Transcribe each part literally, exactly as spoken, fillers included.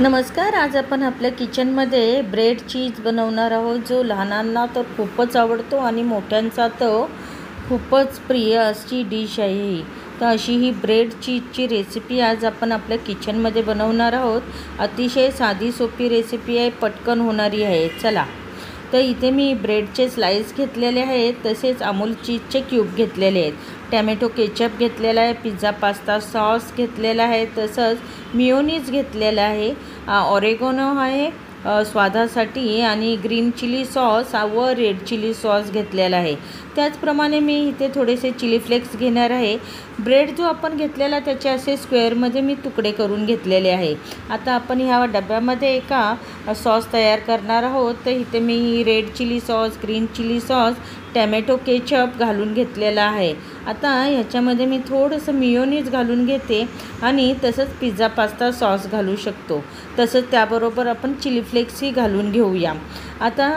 नमस्कार. आज आपण आपल्या किचनमध्ये ब्रेड चीज बनवणार आहोत, जो लहानांना तर खूपच आवडतो आणि मोठ्यांचा तर खूपच प्रिय अशी डिश आहे ही. तर अशी ही ब्रेड चीजची रेसिपी आज आपण आपल्या किचनमध्ये बनवणार आहोत. अतिशय साधी सोपी रेसिपी आहे, पटकन होणारी आहे. चला, तर इथे मी ब्रेडचे स्लाइस घेतलेले आहेत, तसेच अमूल चीजचे क्यूब घेतलेले आहेत, टॅमॅटो केचप घेतलेला आहे, पिझ्झा पास्ता सॉस घेतलेला आहे, तसंच मियोनीज घेतलेला आहे, ऑरेगोनो आहे स्वादासाठी, आणि ग्रीन चिली सॉस व रेड चिली सॉस घेतलेला आहे. त्याचप्रमाणे मी इथे थोडेसे चिली फ्लेक्स घेणार आहे. ब्रेड जो आपण घेतलेला त्याचे असे स्क्वेअरमध्ये मी तुकडे करून घेतलेले आहे. आता आपण ह्या डब्यामध्ये एका सॉस तयार करणार आहोत. तर इथे मी red chilli sauce, green chilli sauce, tomato ketchup घालून घेतलेला आहे. आता ह्याच्यामध्ये मी थोडंसं मियोनीज घालून घेते आणि तसंच पिझ्झा पास्ता सॉस घालू शकतो. तसंच त्याबरोबर आपण चिली फ्लेक्सही घालून घेऊया. आता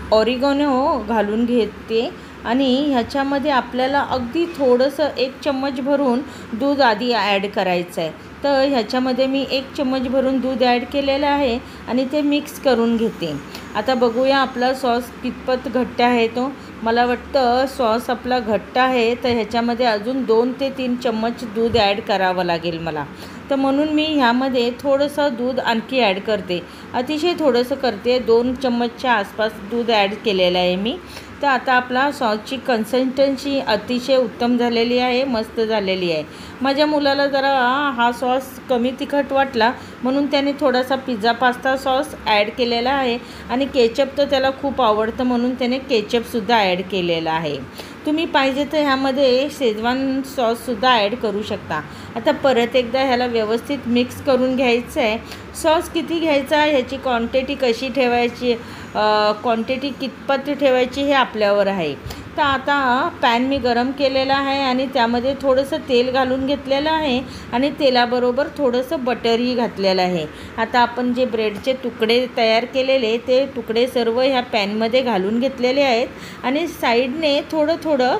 ऑरिगॅनो घालून घेते आणि ह्याच्यामध्ये आपल्याला अगदी थोडंसं एक चम्मच भरून दूध आधी ॲड करायचं आहे. तर ह्याच्यामध्ये मी एक चम्मच भरून दूध ॲड केलेलं आहे आणि ते मिक्स करून घेते. आता बघूया आपला सॉस कितपत घट्ट आहे. तो मला वाटतं सॉस आपला घट्ट आहे, तर ह्याच्यामध्ये अजून दोन ते तीन चम्मच दूध ॲड करावं लागेल मला. तर म्हणून मी ह्यामध्ये थोडंसं दूध आणखी ॲड करते, अतिशय थोडंसं करते. दोन चम्मचच्या आसपास दूध ॲड केलेलं आहे मी. तर आता आपला सॉसची कन्सिस्टन्सी अतिशय उत्तम झालेली आहे, मस्त झालेली आहे. माझ्या मुलाला जरा हा सॉस कमी तिखट वाटला, म्हणून त्याने थोडासा पिझ्झा पास्ता सॉस ॲड केलेला आहे आणि केचप तर त्याला खूप आवडतं, म्हणून त्याने केचपसुद्धा ॲड केलेला आहे. तुम्ही पाहिजे तर ह्यामध्ये शेजवान सॉससुद्धा ॲड करू शकता. आता परत एकदा ह्याला व्यवस्थित मिक्स करून घ्यायचं आहे. सॉस किती घ्यायचा, ह्याची क्वांटिटी कशी ठेवायची, क्वांटिटी कितपत ठेवायची हे आपल्यावर आहे. तर आता पॅन मी गरम केलेला आहे आणि त्यामध्ये थोडंसं तेल घालून घेतलेलं आहे आणि तेलाबरोबर थोडंसं बटरही घातलेलं आहे. आता आपण जे ब्रेडचे तुकडे तयार केलेले ते तुकडे सर्व ह्या पॅनमध्ये घालून घेतलेले आहेत आणि साईडने थोडं थोडं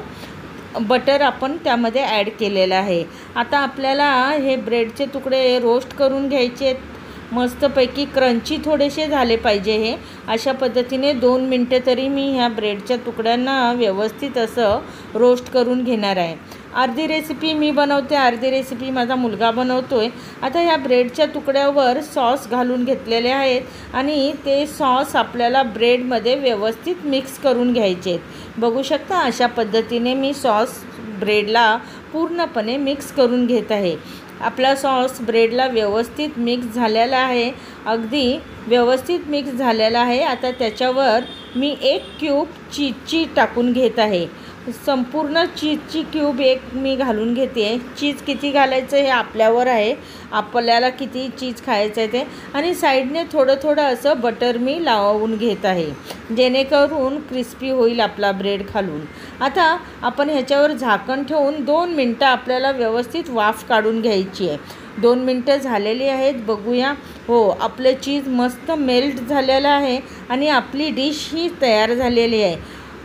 बटर आपण त्यामध्ये ॲड केलेलं आहे. आता आपल्याला हे ब्रेडचे तुकडे रोस्ट करून घ्यायचे आहेत. मस्तपैकी क्रंची थोडेसे झाले पाहिजे. हे अशा पद्धतीने दोन मिनटं तरी मी ह्या ब्रेडच्या तुकड्यांना व्यवस्थित असं रोस्ट करून घेणार आहे. अर्धी रेसिपी मी बनवते, अर्धी रेसिपी माझा मुलगा बनवतो आहे. आता ह्या ब्रेडच्या तुकड्यावर सॉस घालून घेतलेले आहेत आणि ते सॉस आपल्याला ब्रेडमध्ये व्यवस्थित मिक्स करून घ्यायचे आहेत. बघू शकता, अशा पद्धतीने मी सॉस ब्रेडला पूर्णपणे मिक्स करून घेत आहे. आपला सॉस ब्रेडला व्यवस्थित मिक्स झालेला आहे, अगदी व्यवस्थित मिक्स झालेला आहे. आता त्याच्यावर मी एक क्यूब चीजची टाकून घेत आहे. संपूर्ण चीजची क्यूब एक मी घालून घेते. चीज किती घालायचं हे आपल्यावर आहे, आपल्याला किती चीज खायचं आहे ते. आणि साईडने थोडं थोडं असं बटर मी लावून घेत आहे, जेणेकरून क्रिस्पी होईल आपला ब्रेड खालून. आता आपण ह्याच्यावर झाकण ठेवून दोन मिनटं आपल्याला व्यवस्थित वाफ काढून घ्यायची आहे. दोन मिनटं झालेली आहेत, बघूया. हो, आपलं चीज मस्त मेल्ट झालेलं आहे आणि आपली डिश ही तयार झालेली आहे.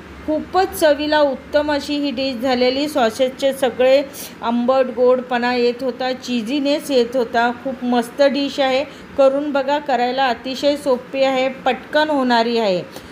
खूपच चवीला उत्तम अशी ही डिश झालेली. सॉसेसचे सगळे आंबट गोडपणा येत होता, चीझीनेस येत होता. खूप मस्त डिश आहे, करून बघा. करायला अतिशय सोपी आहे, पटकन होणारी आहे.